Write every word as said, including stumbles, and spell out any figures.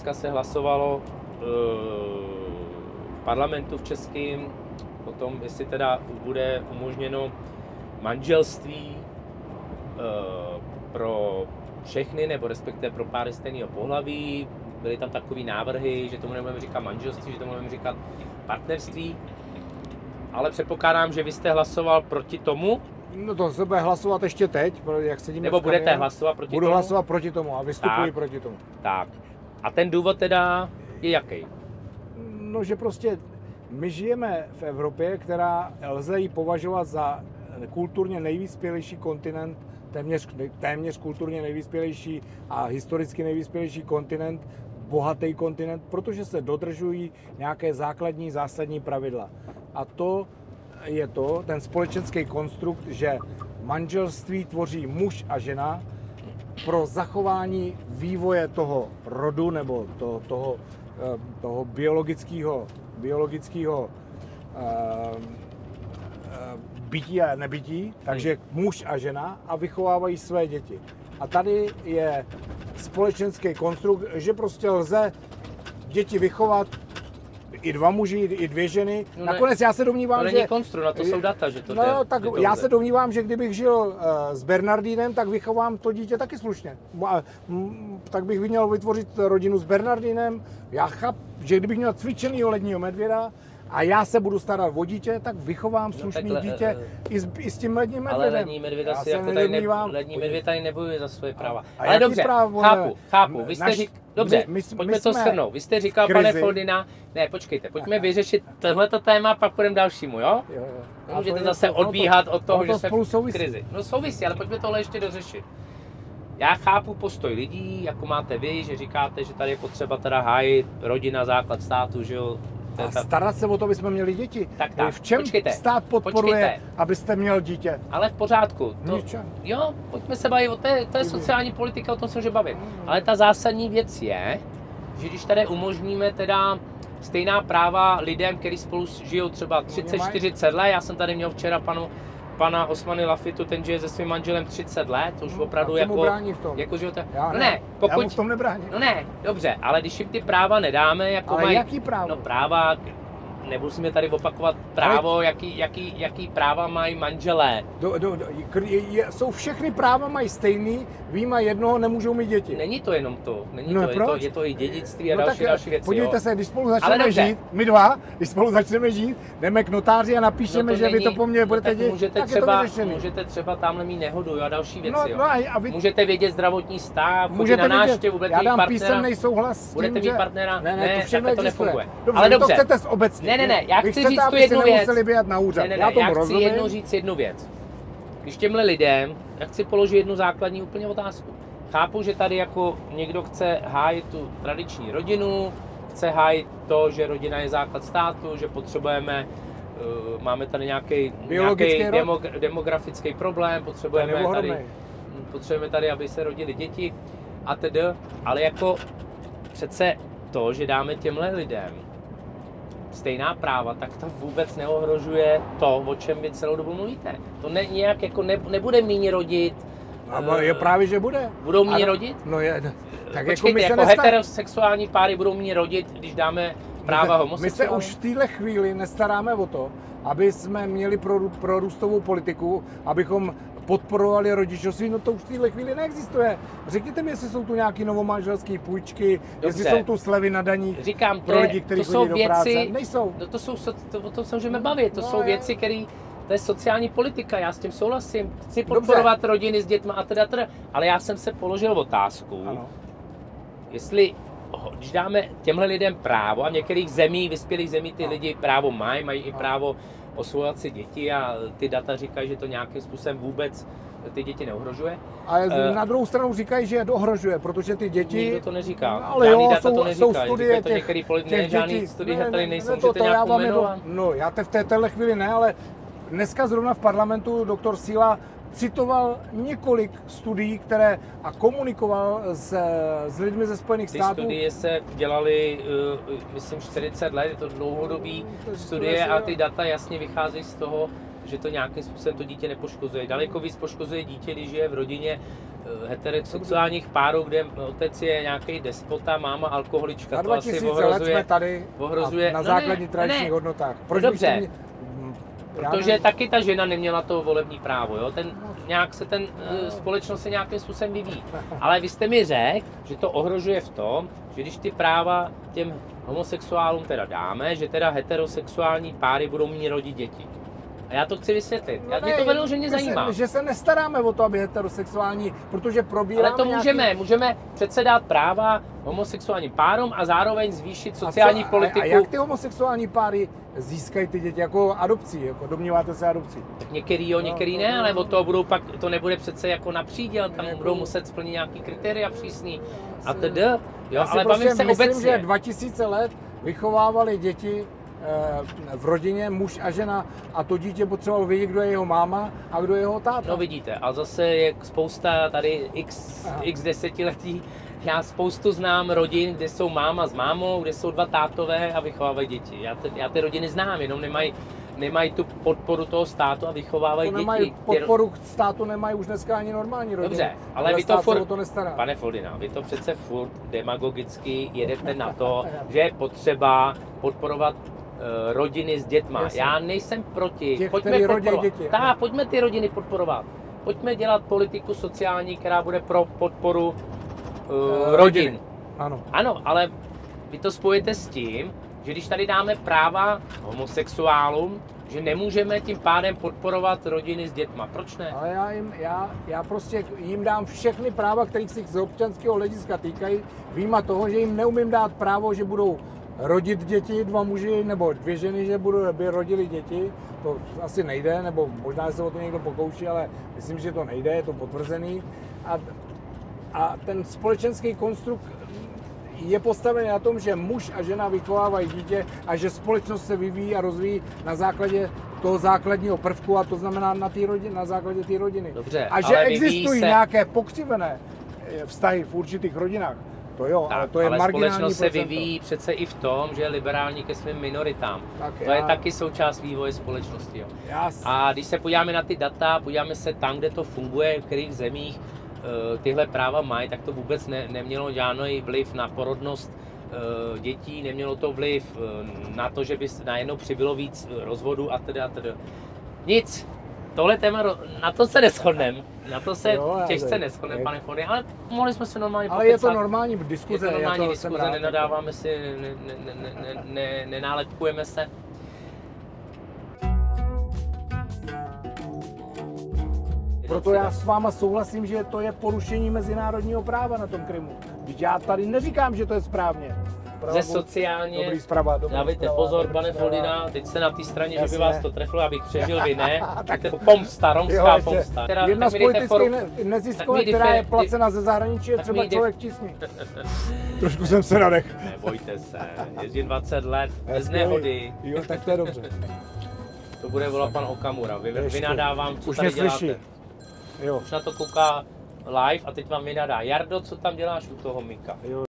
dneska se hlasovalo v parlamentu v českém o tom, jestli teda bude umožněno manželství pro všechny, nebo respektive pro páry stejného pohlaví. Byly tam takové návrhy, že tomu nebudeme říkat manželství, že tomu nebudeme říkat partnerství. Ale předpokládám, že vy jste hlasoval proti tomu. No to se bude hlasovat ještě teď, jak sedíme. Nebo budete kamionu. hlasovat proti Budu tomu? Budu hlasovat proti tomu a vystupuji tak, proti tomu. Tak. A ten důvod teda je jaký? No, že prostě my žijeme v Evropě, která lze ji považovat za kulturně nejvyspělejší kontinent, téměř, téměř kulturně nejvyspělejší a historicky nejvyspělejší kontinent, bohatý kontinent, protože se dodržují nějaké základní, zásadní pravidla. A to je to, ten společenský konstrukt, že manželství tvoří muž a žena pro zachování vývoje toho rodu nebo to, toho, toho biologického, biologického uh, bytí a nebytí, takže muž a žena a vychovávají své děti. A tady je společenský konstrukt, že prostě lze děti vychovat i dva muži, i dvě ženy. No Nakonec já se domnívám, to že... To není konstru, na to jsou data, že to No jde, tak to já jde. se domnívám, že kdybych žil uh, s Bernardínem, tak vychovám to dítě taky slušně. A, m, tak bych měl vytvořit rodinu s Bernardínem. Já chápu, že kdybych měl cvičenýho ledního medvěda, a já se budu starat o dítě, tak vychovám slušný no, dítě uh, i, s, i s tím ledním medvědem. Ale lední medvěda si jako tady ne, lední medvěd tady nebojuje za svoje práva. A ale dobře, právo, chápu, chápu. Vy jste naš, řík, dobře, my, my, pojďme my to shrnout. Vy jste říkal, pane Foldina, ne, počkejte, pojďme vyřešit tohleto téma, pak půjdeme dalšímu, jo? jo, jo. Můžete zase odbíhat od toho, že jste v krizi. No souvisí, ale pojďme tohle ještě dořešit. Já chápu postoj lidí, jako máte vy, že říkáte, že tady je potřeba teda hájit rodina, základ státu, že jo? A starat se o to, aby jsme měli děti. Tak, tak. V čem počkejte, stát podporuje, počkejte. abyste měl dítě? Ale v pořádku. To, jo, pojďme se bavit o té, to je sociální politika, o tom se může bavit. Ale ta zásadní věc je, že když tady umožníme teda stejná práva lidem, kteří spolu žijou třeba třicet čtyřicet let, já jsem tady měl včera panu pana Osmany Lafitu, ten žije se svým manželem třicet let, to už no, opravdu jako, jako že to, já no ne, pokud, já mu v tom nebráním. No ne, dobře, ale když jim ty práva nedáme, jako ale mají, jaký právo? No práva, nemusíme tady opakovat právo, ale... jaký, jaký, jaký práva mají manželé. Do, do, do, je, jsou všechny práva mají stejný, výjima jednoho nemůžou mít děti. Není to jenom to, není no to, je to, je to i dědictví a no další, tak, další věci. Podívejte jo. se, když spolu začneme žít, my dva, když spolu začneme žít, jdeme k notáři a napíšeme, no že není, vy to po mně no budete dělat, můžete tak třeba, je to můžete třeba tamhle mít nehodu a další věci, no, jo. No a vy... Můžete vědět zdravotní stav, můžete chodit na návštěvu, budete já mít dám partnera. písemnej souhlas s tím, budete mít že... partnera, ne, ne, ne, to všechno to nefunguje. Dobře, ale vy dobře. to chcete zobecnit. Ne, ne, ne, já vy chci chcete, říct tu jednu věc. Běhat na úřad. Ne, ne, ne, já, tomu já chci rozumím. jednou říct jednu věc. Když těmhle lidem, já chci položit jednu základní úplně otázku. Chápu, že tady jako někdo chce hájit tu tradiční rodinu, chce hájit to, že rodina je základ státu, že potřebujeme, uh, máme tady nějaký, nějaký demo, demografický problém, potřebujeme tady, potřebujeme tady, aby se rodily děti a tedy, ale jako přece to, že dáme těmhle lidem stejná práva, tak to vůbec neohrožuje to, o čem vy celou dobu mluvíte. To ne, nějak jako ne, nebude míň rodit. No, je právě, že bude. Budou míň rodit? No je, tak počkejte, jako my se jako nestar... heterosexuální páry budou míň rodit, když dáme práva homosexuálům? My se už v téhle chvíli nestaráme o to, aby jsme měli prorůstovou politiku, abychom podporovali rodičovství, no to už v téhle chvíli neexistuje. Řekněte mi, jestli jsou tu nějaké novomanželské půjčky, dobře, jestli jsou tu slevy na daních říkám, pro lidi, kteří chodí do práce. Nejsou. No to jsou, to, o tom se můžeme bavit, to no, jsou je. věci, které, to je sociální politika, já s tím souhlasím. Chci podporovat dobře. rodiny s dětmi a teda, teda, ale já jsem se položil otázku, ano. jestli, když dáme těmhle lidem právo, a v některých zemích, vyspělých zemí ty no. lidi právo mají, mají i právo osvojovat si děti a ty data říkají, že to nějakým způsobem vůbec ty děti neohrožuje. Ale uh, na druhou stranu říkají, že je ohrožuje, protože ty děti... Nikdo to neříká. No, ale jo, data jsou, to neříká. jsou studie to těch, některý politi- těch ne, žádný studie ne, tady nejsou, můžete nějak pomenovat? No, já te v téhle chvíli ne, ale dneska zrovna v parlamentu doktor Síla citoval několik studií, které a komunikoval s, s lidmi ze Spojených Ty států. Ty studie se dělaly, uh, myslím, čtyřicet let, je to dlouhodobý studie a ty data jasně vycházejí z toho, že to nějakým způsobem to dítě nepoškozuje. Daleko víc poškozuje dítě, když je v rodině heterosexuálních párů, kde otec je nějaký despota, máma alkoholička. Na to asi dva tisíce let ohrozuje, jsme tady ohrozuje, na no základních ne, tradičních ne. hodnotách. Proč No byste dobře, mě... protože nevím. taky ta žena neměla to volební právo, jo? Ten, nějak se ten uh, společnost se nějakým způsobem vyvíjí. Ale vy jste mi řekl, že to ohrožuje v tom, že když ty práva těm homosexuálům teda dáme, že teda heterosexuální páry budou mít rodit děti. A já to chci vysvětlit. Já, No mě ne, to vyloženě my zajímá. Se, že se nestaráme o to, aby heterosexuální, protože probíráme Ale to nějaký... můžeme, můžeme přece dát práva homosexuálním párům a zároveň zvýšit sociální a co, politiku. A, a jak ty homosexuální páry získají ty děti jako adopcí, jako domníváte se adopcí? Tak některý jo, No, některý no, ne, no, ale no. od toho budou pak, to nebude přece jako na příděl, tam Jako- budou muset splnit nějaký kritéria přísný a si- td. Jo, Já si ale prostě bavím se myslím, obecně. že dva tisíce let vychovávali děti v rodině, muž a žena, a to dítě potřebovalo vědět, kdo je jeho máma a kdo je jeho táta. No vidíte, a zase je spousta tady x, Aha. x desetiletí, já spoustu znám rodin, kde jsou máma s mámou, kde jsou dva tátové a vychovávají děti. Já, te, já ty rodiny znám, jenom nemají nemají tu podporu toho státu a vychovávají to děti. nemají, Ty- podporu státu nemají už dneska ani normální rodiny. Dobře, ale vy to stát se furt, o to nestará. pane Foldina, vy to přece furt demagogicky jedete na to, že je potřeba podporovat uh, rodiny s dětma. Jasně. Já nejsem proti. Těch, Pojďme který rodí podporovat. děti, Tá, ano. pojďme ty rodiny podporovat. Pojďme dělat politiku sociální, která bude pro podporu uh, Eh, rodin. Ano. Ano, ale vy to spojíte s tím, že když tady dáme práva homosexuálům, že nemůžeme tím pádem podporovat rodiny s dětma. Proč ne? Ale já jim, já, já prostě jim dám všechny práva, kterých se z občanského hlediska týkají, výjima toho, že jim neumím dát právo, že budou rodit děti, dva muži nebo dvě ženy, že budou, by rodili děti. To asi nejde, nebo možná se o to někdo pokouší, ale myslím, že to nejde, je to potvrzený. A, a ten společenský konstrukt je postavený na tom, že muž a žena vychovávají dítě a že společnost se vyvíjí a rozvíjí na základě toho základního prvku, a to znamená na, tý rodin, na základě té rodiny. Dobře, a že ale vyvíjí existují se... nějaké pokřivené vztahy v určitých rodinách, to jo, Tak, ale to je ale marginální společnost se procento. vyvíjí přece i v tom, že je liberální ke svým minoritám. Tak To je já- taky součást vývoje společnosti. Jo. Já s- A když se podíváme na ty data, podíváme se tam, kde to funguje, v kterých zemích eh, tyhle práva mají, tak to vůbec ne, nemělo žádný vliv na porodnost eh, dětí, nemělo to vliv eh, na to, že by najednou přibylo víc eh, rozvodů a tedy a tedy. Nic. Tohle téma, ro- na to se neshodneme. Na to se Jo, já těžce to- neshodneme, je- pane Fondy, ale mohli jsme se normálně ale je to pokecat. normální Je diskuze, to normální já to jsem diskuze, rád. nenadáváme si, ne, ne, ne, ne, ne, ne, nenálepkujeme se. Proto já s váma souhlasím, že to je porušení mezinárodního práva na tom Krymu. Vždyť já tady neříkám, že to je správně. Ze sociálně, Dobrý zprava, dobrý dávejte zprava, pozor, dobrý pane zprava. Foldina, teď jste na té straně, že by Jasně. vás to trefilo, abych přežil, vy ne. Tak Tak pomsta, Jo, romská ještě. pomsta. Teda, Jedna tak z mi dejte politických foru- ne- neziskovek, tak mi která je defi- placena ze zahraničí, je tak třeba mi de- člověk čistý. Trošku jsem se nadech. Nebojte se, jezdím dvacet let, bez Skvělý. nehody. Jo, tak to je dobře. To bude volat pan Okamura, vy, Ještě. vynadávám, co Už tady mě slyší. děláte. Jo, Už na to kouká live a teď vám vynadá. Jardo, co tam děláš u toho Mika? jo.